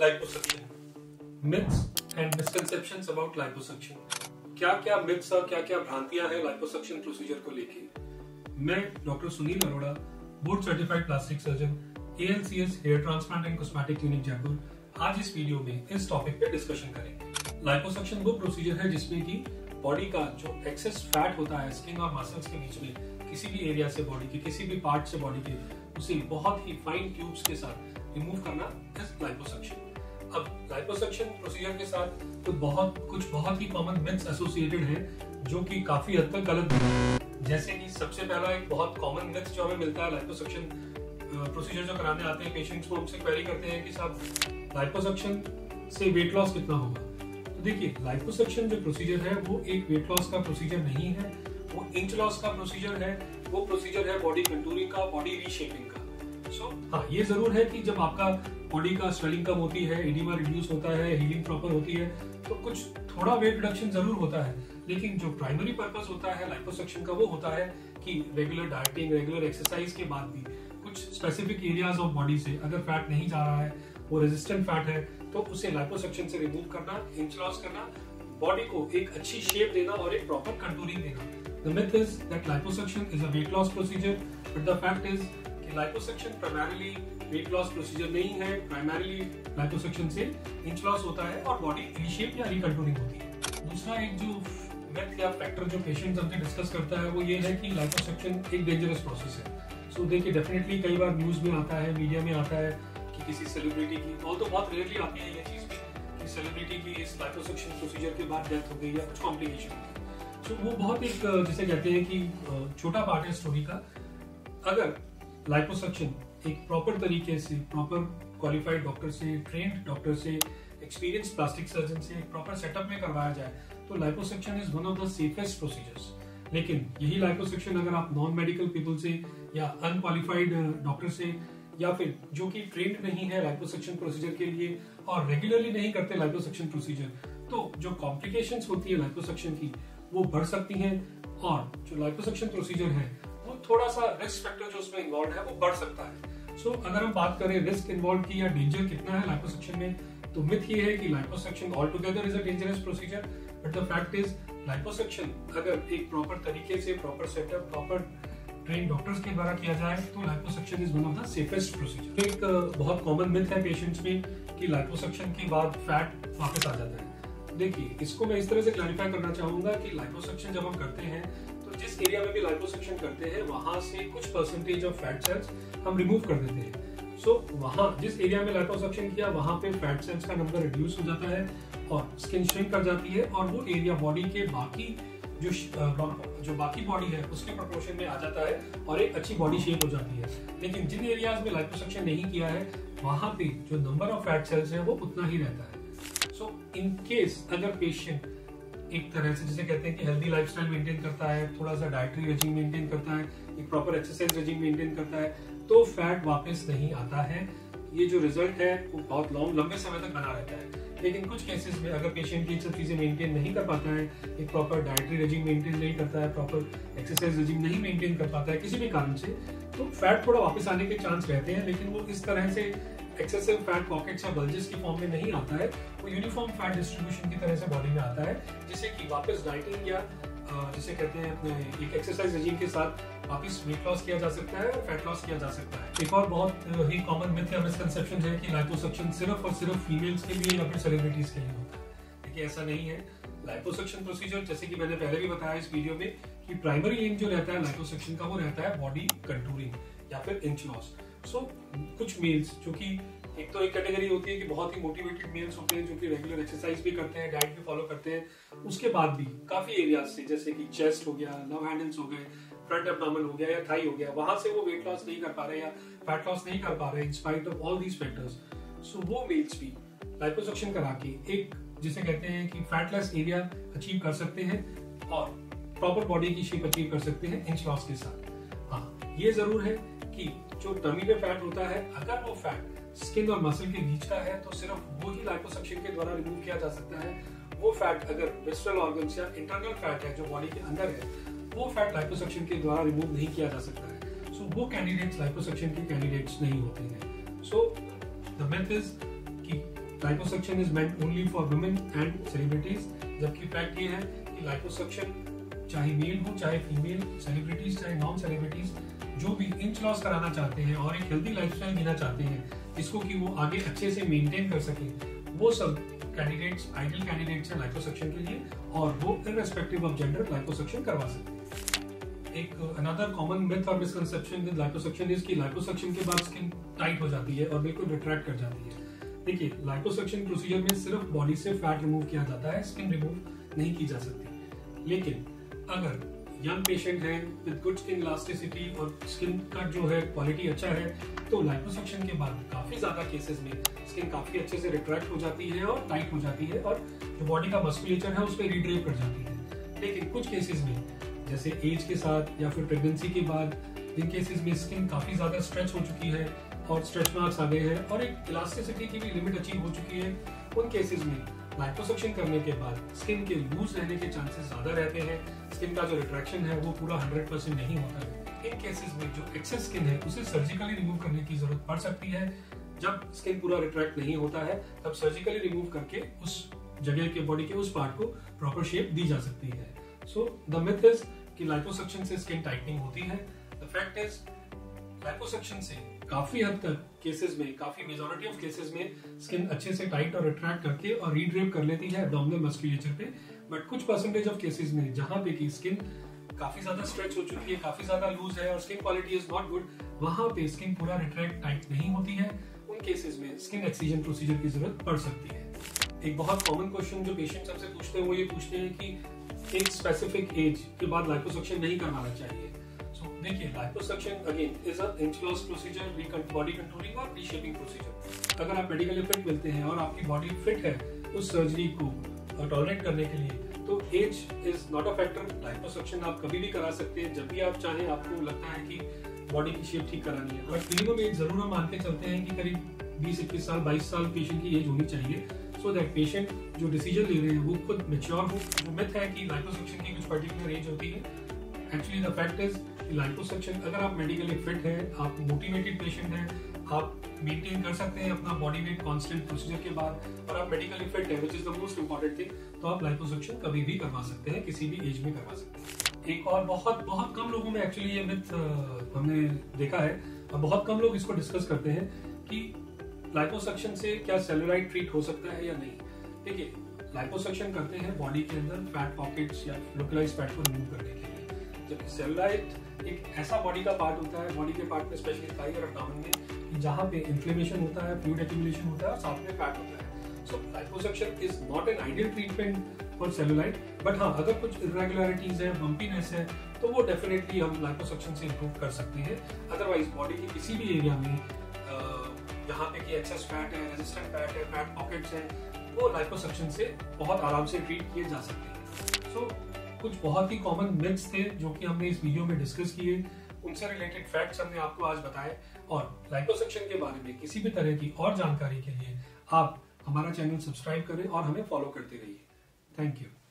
Liposuction, myths and misconceptions about liposuction. क्या क्या myths और क्या क्या भ्रांतियां हैं लाइपोसक्शन प्रोसीजर को लेके। मैं doctor Sunil Arora, board certified plastic surgeon, ALCS hair transplant and cosmetic clinic Jaipur, आज इस वीडियो में इस टॉपिक पे डिस्कशन करेंगे। लाइपोसक्शन वो प्रोसीजर है जिसमें कि बॉडी का जो एक्सेस फैट होता है स्किन और मसल्स के बीच में, किसी भी एरिया से बॉडी के, किसी भी पार्ट से बॉडी के, उसे बहुत ही फाइन ट्यूब्स के साथ रिमूव करना इज लाइपोसक्शन। अब लाइपोसक्शन प्रोसीजर के साथ तो बहुत ही कॉमन मिथ्स एसोसिएटेड हैं जो कि काफी हद तक गलत है। जैसे कि सबसे पहला एक बहुत कॉमन मिथ जो हमें मिलता है लाइपोसक्शन प्रोसीजर जो कराने आते हैं पेशेंट्स को, हमसे क्वेरी करते हैं कि साहब लाइपोसक्शन से वेट लॉस कितना होगा। तो देखिए, लाइपोसक्शन जो प्रोसीजर है वो एक वेट लॉस का प्रोसीजर नहीं है, वो इंच लॉस का प्रोसीजर है। वो प्रोसीजर है बॉडी कंटूरिंग का, बॉडी रीशेपिंग का। हाँ, ये जरूर है कि जब आपका बॉडी का स्वेलिंग कम होती है, एडिमा रिड्यूस होता है, हीलिंग प्रॉपर होती है, तो कुछ थोड़ा वेट रिडक्शन जरूर होता है। लेकिन जो प्राइमरी पर्पस होता है लाइपोसक्शन का वो होता है कि रेगुलर डाइटिंग, रेगुलर एक्सरसाइज के बाद भी कुछ स्पेसिफिक एरियाज ऑफ बॉडी से अगर फैट नहीं जा रहा है, वो रेजिस्टेंट फैट है, तो उसे लाइपोसक्शन से रिमूव करना, इंच लॉस करना, बॉडी को एक अच्छी शेप देना और एक प्रॉपर कंटूरिंग देना। The myth is that liposuction is a weight loss procedure, but the fact is कि liposuction primarily weight loss procedure नहीं है। primarily liposuction से inch loss होता है और body reshape या recontouring होती है। दूसरा एक जो myth या फैक्टर जो पेशेंट हमसे डिस्कस करता है वो ये है कि liposuction एक डेंजरस प्रोसेस है। सो देखिए, डेफिनेटली कई बार न्यूज में आता है, मीडिया में आता है कि किसी सेलिब्रिटी की, और तो बहुत रेयरली आती है ये चीज कि सेलिब्रिटी की इस लाइपोसक्शन प्रोसीजर के बाद डेथ हो गई या कुछ कॉम्प्लिकेशन हो गई। तो वो बहुत एक जिसे कहते हैं कि छोटा पार्ट है स्टोरी का। अगर लाइपोसक्शन एक प्रॉपर तरीके से, प्रॉपर क्वालिफाइड डॉक्टर से, ट्रेन्ड डॉक्टर से, एक्सपीरियंस प्लास्टिक सर्जन से एक प्रॉपर सेटअप में करवाया जाए तो liposuction is one of the safest procedures. लेकिन यही लाइपोसक्शन अगर आप नॉन मेडिकल पीपल से या अनक्वालिफाइड डॉक्टर से या फिर जो कि ट्रेंड नहीं है लाइपोसक्शन प्रोसीजर के लिए और रेगुलरली नहीं करते लाइपोसक्शन प्रोसीजर, तो जो कॉम्प्लिकेशंस होती है लाइपोसक्शन की वो बढ़ सकती हैं और जो लाइपोसक्शन प्रोसीजर है वो थोड़ा सा रिस्क फैक्टर जो उसमें इन्वॉल्व है वो बढ़ सकता है। सो अगर हम बात करें रिस्क इन्वॉल्व की या डेंजर कितना है लाइपोसक्शन में, तो मिथ ये है कि liposuction all together is a dangerous procedure, but the fact is liposuction अगर एक प्रॉपर तरीके से, proper setup, proper train doctors के द्वारा किया जाए तो liposuction is one of the safest procedure. एक बहुत कॉमन मिथ है पेशेंट्स में कि लाइपोसक्शन के बाद फैट वापस आ जाता है। देखिए, इसको मैं इस तरह से क्लैरिफाई करना चाहूंगा कि लाइपोसक्शन जब हम करते हैं तो जिस एरिया में भी लाइपोसक्शन करते हैं वहां से कुछ परसेंटेज ऑफ फैट सेल्स हम रिमूव कर देते हैं। सो वहां जिस एरिया में लाइपोसक्शन किया वहां पे फैट सेल्स का नंबर रिड्यूस हो जाता है और स्किन श्रिंक कर जाती है और वो एरिया बॉडी के बाकी जो बाकी बॉडी है उसके प्रोपोर्शन में आ जाता है और एक अच्छी बॉडी शेप हो जाती है। लेकिन जिन एरियाज में लाइपोसक्शन नहीं किया है वहां पे जो नंबर ऑफ फैट सेल्स है वो उतना ही रहता है। सो इन केस अगर पेशेंट एक तरह से जिसे कहते हैं कि हेल्दी लाइफस्टाइल मेंटेन करता है, थोड़ा सा डाइटरी रेजिम मेंटेन करता है, एक प्रॉपर एक्सरसाइज रेजिम मेंटेन करता है, तो फैट वापस नहीं आता है। ये जो रिजल्ट है वो बहुत लंबे समय तक बना रहता है। लेकिन कुछ केसेस में अगर पेशेंट ये सब चीजें मेंटेन नहीं कर पाता है, एक प्रॉपर डाइटरी रेजिम मेंटेन नहीं करता है, प्रॉपर एक्सरसाइज रेजिम नहीं मेंटेन कर पाता है किसी भी कारण से, तो फैट थोड़ा वापस आने के चांस रहते हैं। लेकिन वो इस तरह से एक्सेसिव फैट पॉकेट्स या बल्जेस की फॉर्म में नहीं आता है, वो यूनिफॉर्म फैट डिस्ट्रीब्यूशन की तरह से बॉडी में आता है, जिससे कि वापस डाइटिंग या जिसे कहते हैं अपने एक एक्सरसाइज रेजिम के साथ वापस वेट लॉस किया जा सकता है और फैट लॉस किया जा सकता है। एक और बहुत ही कॉमन मिथ या मिसकंसेप्शन है कि लाइपोसक्शन सिर्फ और सिर्फ फीमेल्स के लिए या फिर सेलिब्रिटीज के लिए होता है। देखिए, ऐसा नहीं है। लाइपोसक्शन प्रोसीजर जैसे कि मैंने पहले भी बताया इस वीडियो में कि प्राइमरी एम जो रहता है लाइपोसक्शन का वो रहता है बॉडी कंटूरिंग या फिर इंच लॉस। सो कुछ मेल्स जो कि एक तो एक कैटेगरी होती है कि बहुत ही मोटिवेटेड मेल्स होते हैं जो कि रेगुलर एक्सरसाइज भी करते हैं, डाइट भी फॉलो करते हैं, उसके बाद भी काफी एरियाज से जैसे कि चेस्ट हो गया, लव हैंडल्स हो गए, फ्रंट एब्डोमेन हो गया या थाई हो गया, वहां से वो वेट लॉस नहीं कर पा रहे या फैट लॉस नहीं कर पा रहे in spite of all these factors. So वो मेल्स भी लाइपोसक्शन करा के एक जिसे कहते हैं कि फैटलेस एरिया अचीव कर सकते हैं और प्रॉपर बॉडी की शेप अचीव कर सकते हैं इंच लॉस के साथ। हाँ, ये जरूर है कि जो टमी पे फैट होता है अगर वो फैट स्किन और मसल के बीच का है तो सिर्फ वो ही लाइपोसक्शन के द्वारा रिमूव किया जा सकता है। वो फैट अगर विसरल ऑर्गन्स या इंटरनल फैट है जो बॉडी के अंदर है, वो फैट लाइपोसक्शन के द्वारा रिमूव नहीं किया जा सकता है। सो वो कैंडिडेट्स लाइपोसक्शन के कैंडिडेट्स नहीं होते हैं। सो द मिथ इज कि liposuction is meant only for women and celebrities, जबकि फैक्ट ये है कि लाइपोसक्शन चाहे मेल हो चाहे फीमेल, सेलिब्रिटीज चाहे नॉन सेलिब्रिटीज, जो भी इंच लॉस कराना चाहते हैं और एक हेल्दी लाइफस्टाइल जीना चाहते हैं जिसको कि वो आगे अच्छे से मेंटेन कर सके, वो सब कैंडिडेट्स आइडियल कैंडिडेट्स हैं लाइपोसक्शन के लिए, और वो इररेस्पेक्टिव ऑफ जेंडर लाइपोसक्शन करवा सकते हैं। एक अनदर कॉमन मिथ और मिसकंसेप्शन विद लाइपोसक्शन इज कि लाइपोसक्शन के बाद स्किन टाइट हो जाती है और बिल्कुल रिट्रैक्ट कर जाती है। देखिए, लाइपोसक्शन प्रोसीजर में सिर्फ बॉडी से फैट रिमूव किया जाता है, स्किन रिमूव नहीं की जा सकती। लेकिन अगर यंग पेशेंट है विद गुड स्किन इलास्टिसिटी और स्किन का जो है क्वालिटी अच्छा है, तो लाइपोसक्शन के बाद काफी ज्यादा केसेस में स्किन काफी अच्छे से रिट्रैक्ट हो जाती है और टाइट हो जाती है और जो बॉडी का मस्कुलेचर है उस पर रिड्रेप कर जाती है। लेकिन कुछ केसेस में जैसे एज के साथ या फिर प्रेगनेंसी के बाद जिन केसेस में स्किन काफी ज्यादा स्ट्रेच हो चुकी है और स्ट्रेच मार्क्स आ गए हैं और एक इलास्टिसिटी की भी लिमिट अचीव हो चुकी है, उन केसेस में लाइपोसक्शन करने के बाद स्किन के लूज रहने के चांसेस ज्यादा रहते हैं, स्किन का जो रिट्रैक्शन है वो पूरा 100% नहीं होता है। इन केसेस में जो एक्सेस स्किन है उसे सर्जिकली रिमूव करने की जरूरत पड़ सकती है। जब स्किन पूरा रिट्रैक्ट नहीं होता है तब सर्जिकली रिमूव करके उस जगह के बॉडी के उस पार्ट को प्रॉपर शेप दी जा सकती है। सो द मिथ इज कि लाइपोसक्शन से स्किन टाइटनिंग होती है। द फैक्ट इज लाइपोसक्शन से काफी हद तक केसेस में, काफी मेजॉरिटी ऑफ केसेस में स्किन अच्छे से टाइट और रिट्रैक्ट करके और रीड्रेप कर लेती है एब्डोमिनल मस्कुलेचर पे। बट कुछ परसेंटेज ऑफ केसेस में जहां पे की स्किन काफी ज्यादा स्ट्रेच हो चुकी है, काफी ज्यादा लूज है और skin quality is not good, वहां पे स्किन पूरा रिट्रैक्ट टाइट नहीं होती है। उन केसेस में स्किन एक्सीजन प्रोसीजर की जरूरत पड़ सकती है। एक बहुत कॉमन क्वेश्चन जो पेशेंट हमसे पूछते हैं वो ये पूछते हैं कि एक स्पेसिफिक एज के बाद लाइपोसक्शन नहीं करवाना चाहिए। देखिए, liposuction again is a inch loss procedure, body controlling और रीशेपिंग प्रोसीजर। अगर आप मेडिकली फिट मिलते हैं और आपकी बॉडी फिट है उस सर्जरी को टॉलरेट करने के लिए, तो age is not a factor. Liposuction आप कभी भी करा सकते हैं जब भी आप चाहें, आपको लगता है कि बॉडी की शेप ठीक करानी है। बट मिनिमम एज जरूर हम मान के चलते हैं कि करीब 20-21 साल 22 साल पेशेंट की एज होनी चाहिए, सो दैट पेशेंट जो डिसीजन ले रहे हैं वो खुद मैच्योर हो। जो मिथ है कि लाइपोसक्शन की कुछ पर्टिकुलर एज होती है, actually the fact is liposuction, अगर आप मेडिकली फिट हैं, आप मोटिवेटेड पेशेंट हैं, आप मेंटेन कर सकते हैं अपना बॉडी वेट कांस्टेंट प्रोसीजर के बाद और आप मेडिकली फिट हैं, which is the most important thing, तो आप लाइपोसक्शन कभी भी करवा सकते हैं, किसी भी एज में करवा सकते हैं। एक और बहुत बहुत कम लोगों में एक्चुअली ये मिथ हमने देखा है और बहुत कम लोग इसको डिस्कस करते हैं कि लाइपोसक्शन से क्या सेलुलाइट ट्रीट हो सकता है या नहीं। देखिए, लाइपोसक्शन करते हैं बॉडी के अंदर फैट पॉकेट्स या लोकलाइज्ड फैट को रिमूव करने के लिए, जबकि सेलुलाइट एक ऐसा बॉडी का पार्ट होता है, बॉडी के पार्ट में स्पेशली थाई और एब्डोमेन में, जहां पे इन्फ्लेमेशन होता है, फ्लूइड एक्यूमुलेशन होता है और साथ में फैट होता है। सो liposuction is not an ideal treatment for cellulite, but हाँ, अगर कुछ इरेगुलरिटीज है, बम्पीनेस है, तो वो डेफिनेटली हम लाइपोसक्शन से इंप्रूव कर सकते हैं। अदरवाइज बॉडी के किसी भी एरिया में जहाँ पे कि एक्सेस फैट है, रेजिस्टेंट फैट है, फैट पॉकेट्स हैं, वो लाइपोसक्शन से बहुत आराम से ट्रीट किए जा सकते हैं। सो कुछ बहुत ही कॉमन मिथ्स थे जो कि हमने इस वीडियो में डिस्कस किए, उनसे रिलेटेड फैक्ट्स हमने आपको आज बताए। और लाइपोसक्शन के बारे में किसी भी तरह की और जानकारी के लिए आप हमारा चैनल सब्सक्राइब करें और हमें फॉलो करते रहिए। Thank you.